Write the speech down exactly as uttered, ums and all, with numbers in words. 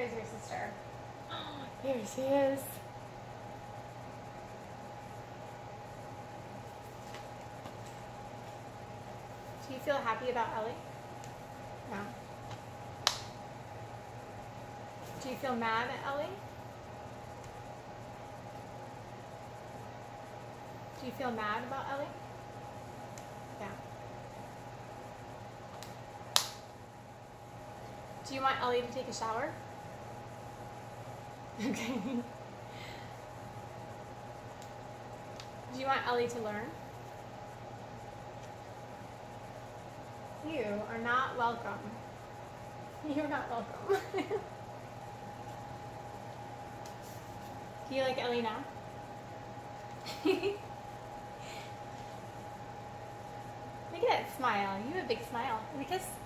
is your sister? There she is. Do you feel happy about Ellie? No. Do you feel mad at Ellie? Do you feel mad about Ellie? Yeah. Do you want Ellie to take a shower? Okay. Do you want Ellie to learn? You are not welcome. You're not welcome. Do you like Ellie now? Look at that smile. You have a big smile. Because